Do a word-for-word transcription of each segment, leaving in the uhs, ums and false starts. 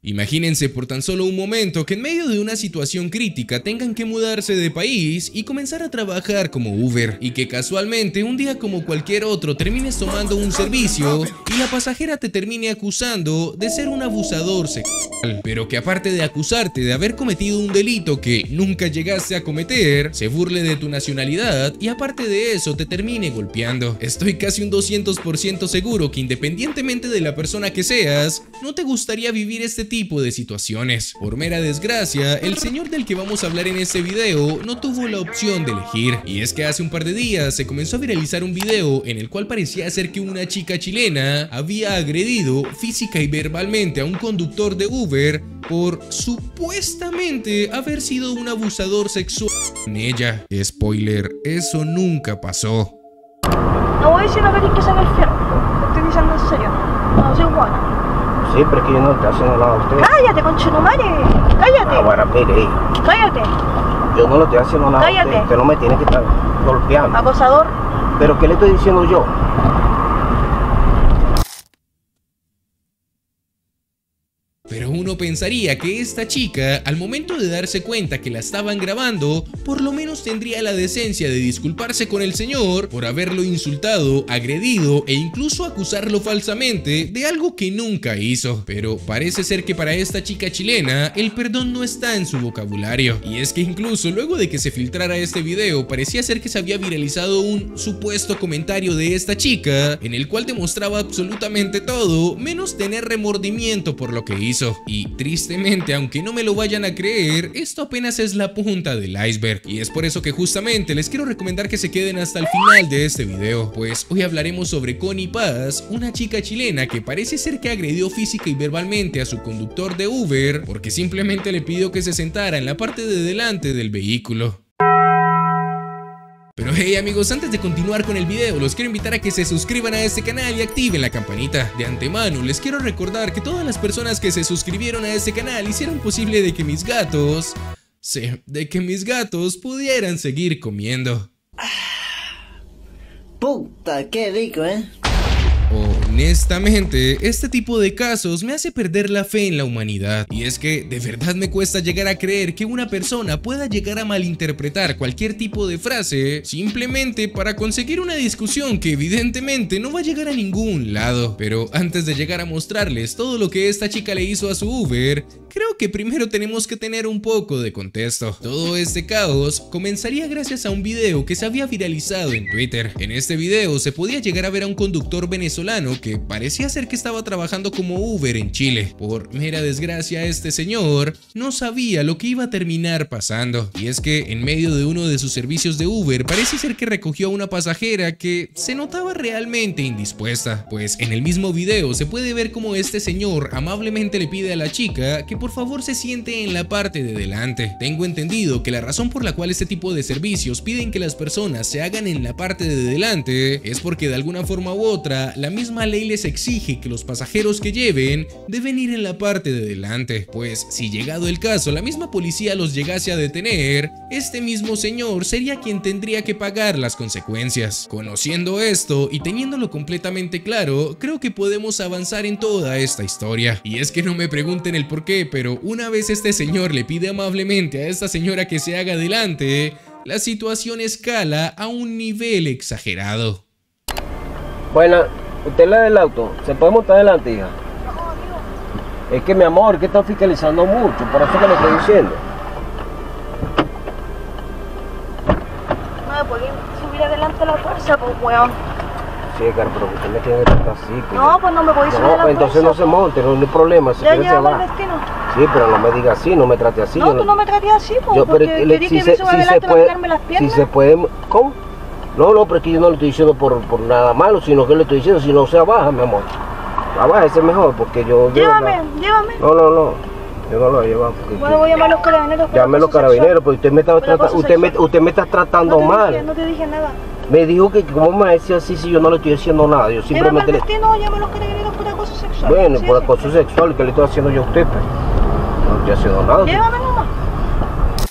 Imagínense por tan solo un momento que en medio de una situación crítica tengan que mudarse de país y comenzar a trabajar como Uber, y que casualmente un día como cualquier otro termines tomando un servicio y la pasajera te termine acusando de ser un abusador sexual, pero que aparte de acusarte de haber cometido un delito que nunca llegaste a cometer, se burle de tu nacionalidad y aparte de eso te termine golpeando. Estoy casi un doscientos por ciento seguro que independientemente de la persona que seas, no te gustaría vivir este tipo de situaciones. Por mera desgracia, el señor del que vamos a hablar en este video no tuvo la opción de elegir, y es que hace un par de días se comenzó a viralizar un video en el cual parecía ser que una chica chilena había agredido física y verbalmente a un conductor de Uber por supuestamente haber sido un abusador sexual con ella. Spoiler, eso nunca pasó. No voy a decir que que se me fierro, lo estoy diciendo en serio, no soy buena. Sí, pero es que yo no estoy haciendo nada a usted. ¡Cállate, conchetumare! ¡Cállate! Ah, bueno, mire. ¡Cállate! Yo no le estoy haciendo nada ¡Cállate! a usted. Usted no me tiene que estar golpeando. ¡Acosador! ¿Pero qué le estoy diciendo yo? Pero uno pensaría que esta chica, al momento de darse cuenta que la estaban grabando, por lo menos tendría la decencia de disculparse con el señor por haberlo insultado, agredido e incluso acusarlo falsamente de algo que nunca hizo. Pero parece ser que para esta chica chilena, el perdón no está en su vocabulario. Y es que incluso luego de que se filtrara este video, parecía ser que se había viralizado un supuesto comentario de esta chica, en el cual demostraba absolutamente todo, menos tener remordimiento por lo que hizo. Y tristemente, aunque no me lo vayan a creer, esto apenas es la punta del iceberg, y es por eso que justamente les quiero recomendar que se queden hasta el final de este video, pues hoy hablaremos sobre Connie Paz, una chica chilena que parece ser que agredió física y verbalmente a su conductor de Uber porque simplemente le pidió que se sentara en la parte de delante del vehículo. Pero hey amigos, antes de continuar con el video, los quiero invitar a que se suscriban a este canal y activen la campanita. De antemano, les quiero recordar que todas las personas que se suscribieron a este canal hicieron posible de que mis gatos... Sí, de que mis gatos pudieran seguir comiendo. Puta, qué rico, ¿eh? Honestamente, este tipo de casos me hace perder la fe en la humanidad, y es que de verdad me cuesta llegar a creer que una persona pueda llegar a malinterpretar cualquier tipo de frase simplemente para conseguir una discusión que evidentemente no va a llegar a ningún lado. Pero antes de llegar a mostrarles todo lo que esta chica le hizo a su Uber, creo que primero tenemos que tener un poco de contexto. Todo este caos comenzaría gracias a un video que se había viralizado en Twitter. En este video se podía llegar a ver a un conductor venezolano que parecía ser que estaba trabajando como Uber en Chile. Por mera desgracia, este señor no sabía lo que iba a terminar pasando, y es que en medio de uno de sus servicios de Uber parece ser que recogió a una pasajera que se notaba realmente indispuesta, pues en el mismo video se puede ver como este señor amablemente le pide a la chica que por favor se siente en la parte de delante. Tengo entendido que la razón por la cual este tipo de servicios piden que las personas se hagan en la parte de delante es porque de alguna forma u otra la misma ley les exige que los pasajeros que lleven deben ir en la parte de delante, pues si llegado el caso la misma policía los llegase a detener, este mismo señor sería quien tendría que pagar las consecuencias. Conociendo esto y teniéndolo completamente claro, creo que podemos avanzar en toda esta historia. Y es que no me pregunten el por qué, pero una vez este señor le pide amablemente a esta señora que se haga delante, la situación escala a un nivel exagerado. Bueno, usted es la del auto, ¿se puede montar adelante, hija? Es que mi amor, que están fiscalizando mucho, por eso que le estoy diciendo. No me podía subir adelante a la fuerza, pues weón. Sí, cara, pero usted me tiene que tratar así. Pues. No, pues no me podía subir No, a la pues entonces fuerza, no se monte, no hay problema, si ya quiere se llegamos va. al destino. Sí, pero no me diga así, no me trate así. No, yo tú no me trates así, pues, yo, porque pero le- querí si que se, me suba si se adelante a puede, tocarme las piernas. si se puede, ¿cómo? No, no, pero es que yo no le estoy diciendo por, por nada malo, sino que le estoy diciendo, si no se abaja, mi amor. Abájese mejor, porque yo... yo Llévame, no, llévame. no, no, no, yo no lo voy a llevar porque... Bueno, voy a llamar a los carabineros. por Llame a los acoso carabineros, sexual. porque usted me está Por tratando, acoso usted me, sexual. usted me está tratando No te mal. dije, no te dije nada. Me dijo que cómo me decía así si yo no le estoy haciendo nada, yo Llévame al simplemente le... destino, llama a los carabineros por acoso sexual. Bueno, Sí, por sí. acoso sexual, ¿qué le estoy haciendo yo a usted? Pues? No estoy haciendo nada. Llévame nomás.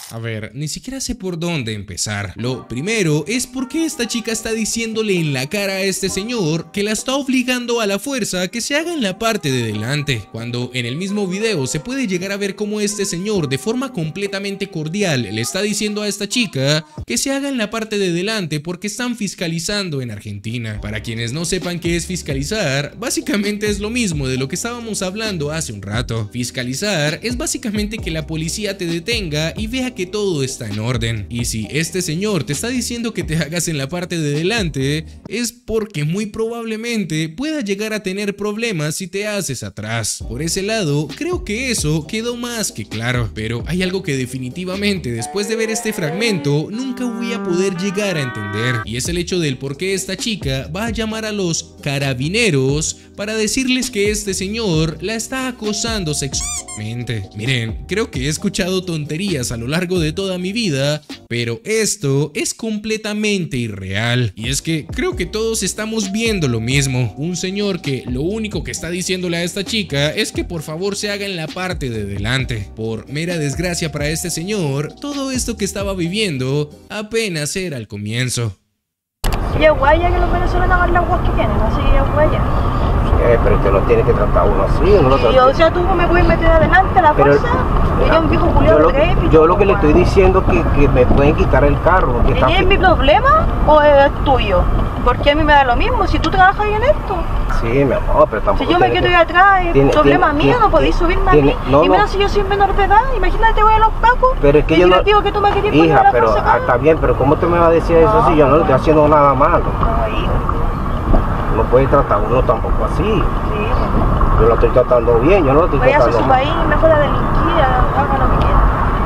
A ver, ni siquiera sé por dónde empezar. Lo primero es porque esta chica está diciéndole en la cara a este señor que la está obligando a la fuerza a que se haga en la parte de delante, cuando en el mismo video se puede llegar a ver cómo este señor de forma completamente cordial le está diciendo a esta chica que se haga en la parte de delante porque están fiscalizando en Argentina. Para quienes no sepan qué es fiscalizar, básicamente es lo mismo de lo que estábamos hablando hace un rato. Fiscalizar es básicamente que la policía te detenga y vea que todo está en orden. Y si este señor te está diciendo que te hagas en la parte de delante, es porque muy probablemente pueda llegar a tener problemas si te haces atrás. Por ese lado, creo que eso quedó más que claro. Pero hay algo que definitivamente después de ver este fragmento nunca voy a poder llegar a entender, y es el hecho del por qué esta chica va a llamar a los carabineros para decirles que este señor la está acosando sexualmente. Miren, creo que he escuchado tonterías a lo largo de toda mi vida, pero esto es completamente irreal. Y es que creo que todos estamos viendo lo mismo. Un señor que lo único que está diciéndole a esta chica es que por favor se haga en la parte de delante. Por mera desgracia para este señor, todo esto que estaba viviendo apenas era el comienzo. Y es guaya que los venezolanos hagan las guas que tienen, así es guaya. Eh, pero usted no tiene que tratar a uno así. Uno lo Y, o sea, tú me puedes meter adelante a la Pero- fuerza, y yo un viejo Yo culiado lo, de tres, yo lo que le estoy diciendo es que, que me pueden quitar el carro. Que está ¿Es mi problema o es tuyo? Porque a mí me da lo mismo, si tú trabajas en esto. Sí, mi amor, pero tampoco. Si yo me tiene quedo que- ahí atrás, es tiene- problema tiene- mío, no tiene- podéis subirme tiene- a mí. no, y no. menos si yo soy menor de edad, imagínate, voy a los pacos. Pero es que y yo si no. les digo que tú me querías poner a Hija, la pero fuerza, ah, está bien, pero ¿cómo tú me vas a decir eso No, si yo no le estoy no. haciendo nada malo? Ay, No puede tratar a uno tampoco así. sí. Yo lo estoy tratando bien, yo no lo estoy Vaya a tratando su mal. país, mejor a delinquir, haga lo que quiera.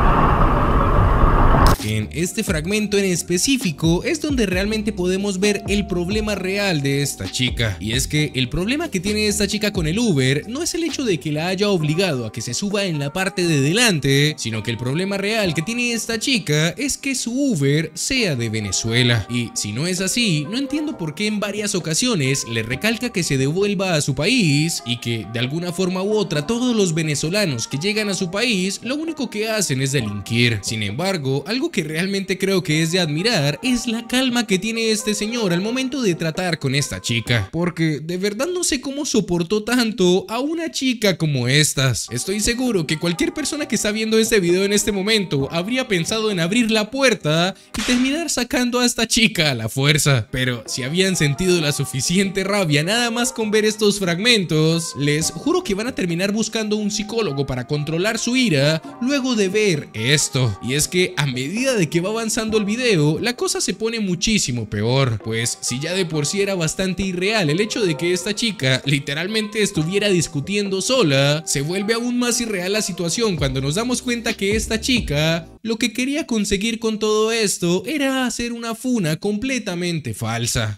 En este fragmento en específico es donde realmente podemos ver el problema real de esta chica. Y es que el problema que tiene esta chica con el Uber no es el hecho de que la haya obligado a que se suba en la parte de delante, sino que el problema real que tiene esta chica es que su Uber sea de Venezuela. Y si no es así, no entiendo por qué en varias ocasiones le recalca que se devuelva a su país y que de alguna forma u otra todos los venezolanos que llegan a su país lo único que hacen es delinquir. Sin embargo, algo que realmente creo que es de admirar es la calma que tiene este señor al momento de tratar con esta chica, porque de verdad no sé cómo soportó tanto a una chica como estas. Estoy seguro que cualquier persona que está viendo este video en este momento habría pensado en abrir la puerta y terminar sacando a esta chica a la fuerza, pero si habían sentido la suficiente rabia nada más con ver estos fragmentos, les juro que van a terminar buscando un psicólogo para controlar su ira luego de ver esto. Y es que a medida de que va avanzando el video, la cosa se pone muchísimo peor, pues si ya de por sí era bastante irreal el hecho de que esta chica literalmente estuviera discutiendo sola, se vuelve aún más irreal la situación cuando nos damos cuenta que esta chica lo que quería conseguir con todo esto era hacer una funa completamente falsa.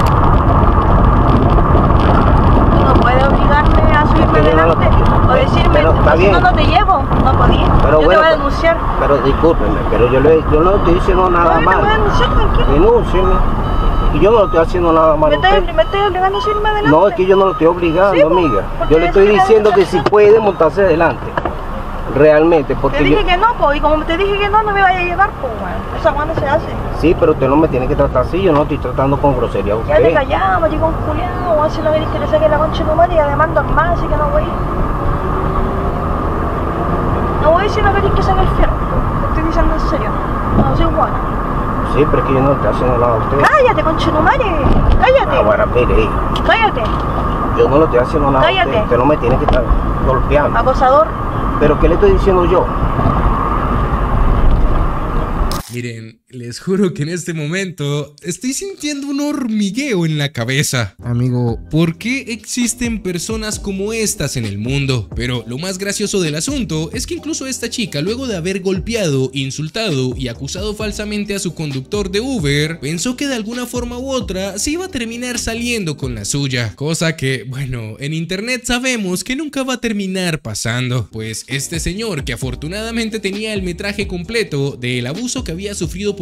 No puede obligarme a subirme Pero yo no lo- adelante o decirme, pero está si bien. no, no te llevo, no podía. Pero yo bueno, te voy a pues- denunciar. Pero discúlpeme, pero yo, le, yo no estoy diciendo No, nada yo te voy a mal. denunciar, tranquilo. Denúncieme. Y yo no lo estoy haciendo nada mal Me a usted. estoy, me estoy obligando a subirme adelante. No, es que yo no lo estoy obligando, Sí, pues, amiga. porque Yo le eso estoy que diciendo la que si muchacha- puede montarse adelante. Realmente, Te porque dije yo... que no, po, y como te dije que no, no me vaya a llevar, pues, bueno. Esa cuando se hace. Sí, pero usted no me tiene que tratar así, yo no estoy tratando con grosería a Ya te usted. callamos, chico, un culiao, o si no querés que le saque la concha de tu madre y además más, así que no voy. No voy si no querés que saque el fierro. Te estoy diciendo en serio. No, soy buena. Sí, pero es que yo no le estoy haciendo nada a usted. Cállate, concha de tu madre. Cállate. Ah, bueno, mire, hija, Cállate. yo no le estoy haciendo nada a Cállate. usted. Usted no me tiene que estar golpeando. Acosador. Pero ¿qué le estoy diciendo yo? Miren, les juro que en este momento estoy sintiendo un hormigueo en la cabeza. Amigo, ¿por qué existen personas como estas en el mundo? Pero lo más gracioso del asunto es que incluso esta chica, luego de haber golpeado, insultado y acusado falsamente a su conductor de Uber, pensó que de alguna forma u otra se iba a terminar saliendo con la suya. Cosa que, bueno, en internet sabemos que nunca va a terminar pasando, pues este señor, que afortunadamente tenía el metraje completo del abuso que había sufrido por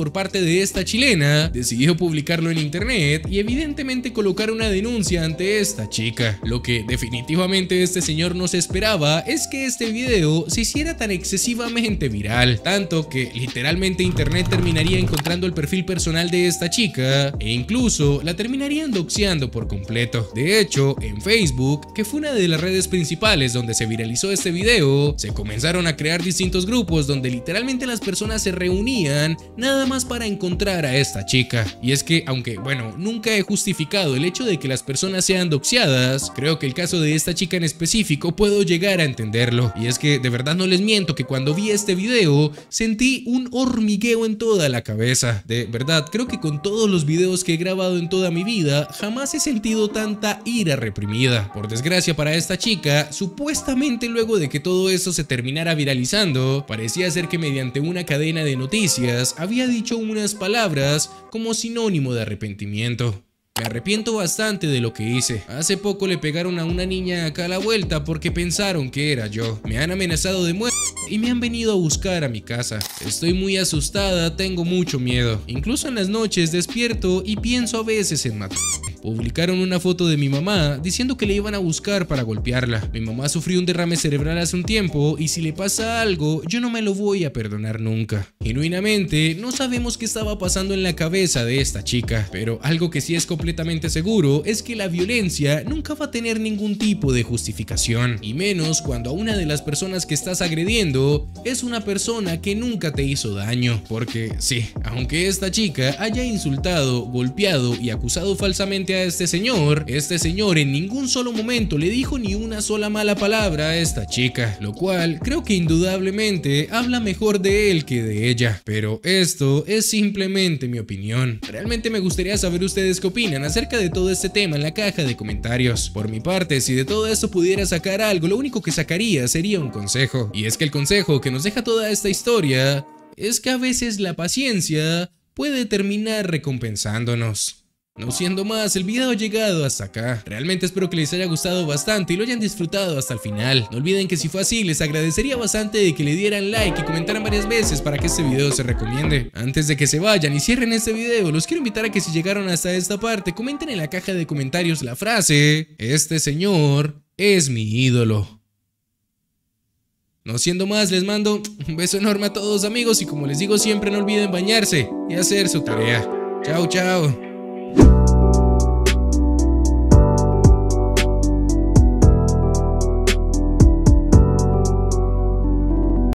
por parte de esta chilena, decidió publicarlo en internet y evidentemente colocar una denuncia ante esta chica. Lo que definitivamente este señor no se esperaba es que este video se hiciera tan excesivamente viral, tanto que literalmente internet terminaría encontrando el perfil personal de esta chica e incluso la terminarían doxeando por completo. De hecho, en Facebook, que fue una de las redes principales donde se viralizó este video, se comenzaron a crear distintos grupos donde literalmente las personas se reunían nada más para encontrar a esta chica. Y es que, aunque bueno, nunca he justificado el hecho de que las personas sean doxeadas, creo que el caso de esta chica en específico puedo llegar a entenderlo. Y es que de verdad no les miento que cuando vi este video sentí un hormigueo en toda la cabeza. De verdad, creo que con todos los videos que he grabado en toda mi vida jamás he sentido tanta ira reprimida. Por desgracia para esta chica, supuestamente luego de que todo esto se terminara viralizando, parecía ser que mediante una cadena de noticias había dicho unas palabras como sinónimo de arrepentimiento. Me arrepiento bastante de lo que hice. Hace poco le pegaron a una niña acá a la vuelta porque pensaron que era yo. Me han amenazado de muerte y me han venido a buscar a mi casa. Estoy muy asustada, tengo mucho miedo. Incluso en las noches despierto y pienso a veces en matar. Publicaron una foto de mi mamá diciendo que le iban a buscar para golpearla. Mi mamá sufrió un derrame cerebral hace un tiempo y si le pasa algo, yo no me lo voy a perdonar nunca. Genuinamente, no sabemos qué estaba pasando en la cabeza de esta chica, pero algo que sí es completamente seguro es que la violencia nunca va a tener ningún tipo de justificación, y menos cuando a una de las personas que estás agrediendo es una persona que nunca te hizo daño. Porque sí, aunque esta chica haya insultado, golpeado y acusado falsamente a este señor, este señor en ningún solo momento le dijo ni una sola mala palabra a esta chica, lo cual creo que indudablemente habla mejor de él que de ella. Pero esto es simplemente mi opinión. Realmente me gustaría saber ustedes qué opinan acerca de todo este tema en la caja de comentarios. Por mi parte, si de todo esto pudiera sacar algo, lo único que sacaría sería un consejo. Y es que el consejo que nos deja toda esta historia es que a veces la paciencia puede terminar recompensándonos. No siendo más, el video ha llegado hasta acá. Realmente espero que les haya gustado bastante y lo hayan disfrutado hasta el final. No olviden que si fue así, les agradecería bastante de que le dieran like y comentaran varias veces para que este video se recomiende. Antes de que se vayan y cierren este video, los quiero invitar a que si llegaron hasta esta parte, comenten en la caja de comentarios la frase: este señor es mi ídolo. No siendo más, les mando un beso enorme a todos amigos y como les digo siempre, no olviden bañarse y hacer su tarea. Chao, chao.